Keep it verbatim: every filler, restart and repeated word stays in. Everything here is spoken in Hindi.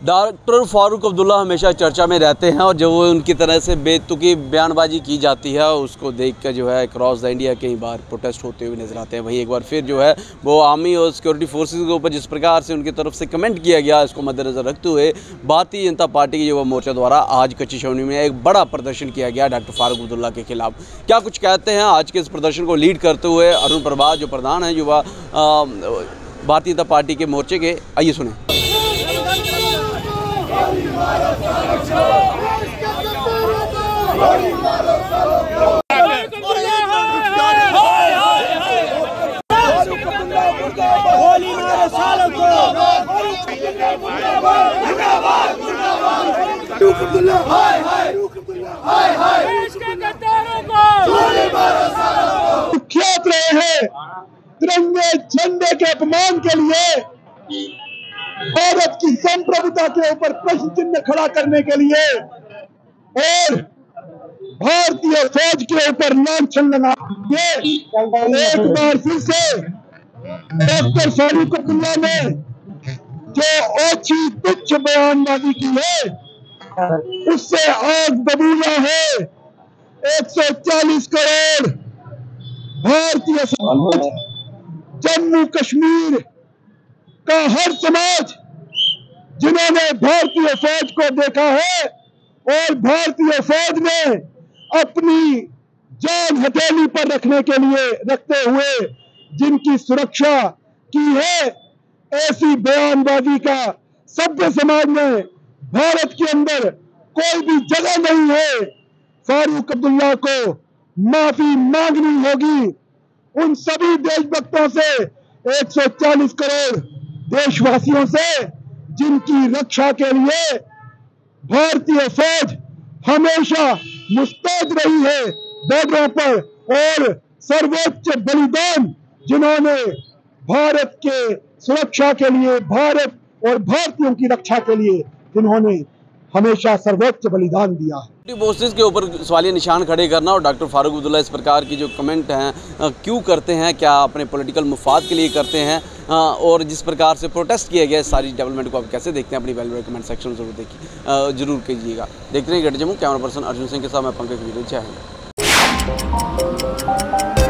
डॉक्टर फारूक अब्दुल्ला हमेशा चर्चा में रहते हैं और जो वो उनकी तरह से बेतुकी बयानबाजी की जाती है उसको देखकर जो है क्रॉस द इंडिया कई बार प्रोटेस्ट होते हुए नजर आते हैं। वहीं एक बार फिर जो है वो आर्मी और सिक्योरिटी फोर्सेस के ऊपर जिस प्रकार से उनकी तरफ से कमेंट किया गया, इसको मद्देनजर रखते हुए भारतीय जनता पार्टी के युवा मोर्चा द्वारा आज कच्ची छावनी में एक बड़ा प्रदर्शन किया गया डॉक्टर फारूक अब्दुल्ला के खिलाफ। क्या कुछ कहते हैं आज के इस प्रदर्शन को लीड करते हुए अरुण प्रभात जो प्रधान है युवा भारतीय जनता पार्टी के मोर्चे के, आइए सुने। कुख्यात रहे हैं तिरंगे झंडे के अपमान के लिए, भारत की संप्रभुता के ऊपर प्रश्न चिन्ह खड़ा करने के लिए और भारतीय फौज के ऊपर लांछन लगा के एक बार फिर से डॉक्टर फारूक अब्दुल्ला ने जो ओछी तुच्छ बयानबाजी की है उससे आग बबूला है। एक सौ चालीस करोड़ भारतीय समाज, जम्मू कश्मीर का हर समाज जिन्होंने भारतीय फौज को देखा है और भारतीय फौज ने अपनी जान हथेली पर रखने के लिए रखते हुए जिनकी सुरक्षा की है, ऐसी बयानबाजी का सभ्य समाज में भारत के अंदर कोई भी जगह नहीं है। फारूक अब्दुल्ला को माफी मांगनी होगी उन सभी देशभक्तों से, एक सौ चालीस करोड़ देशवासियों से जिनकी रक्षा के लिए भारतीय फौज हमेशा मुस्तैद रही है बॉर्डरों पर, और सर्वोच्च बलिदान जिन्होंने भारत के सुरक्षा के लिए, भारत और भारतीयों की रक्षा के लिए जिन्होंने हमेशा सर्वोच्च बलिदान दिया है। फोर्सेस के ऊपर सवालिया निशान खड़े करना और डॉक्टर फारूक अब्दुल्ला इस प्रकार की जो कमेंट हैं क्यों करते हैं, क्या अपने पॉलिटिकल मुफाद के लिए करते हैं, और जिस प्रकार से प्रोटेस्ट किया गया सारी डेवलपमेंट को आप कैसे देखते हैं, अपनी वैल्यू कमेंट सेक्शन जरूर देखिए, जरूर कीजिएगा। देखते रहिए गढ़ जम्मू, कैमरा पर्सन अर्जुन सिंह के साथ मैं पंकज वीर।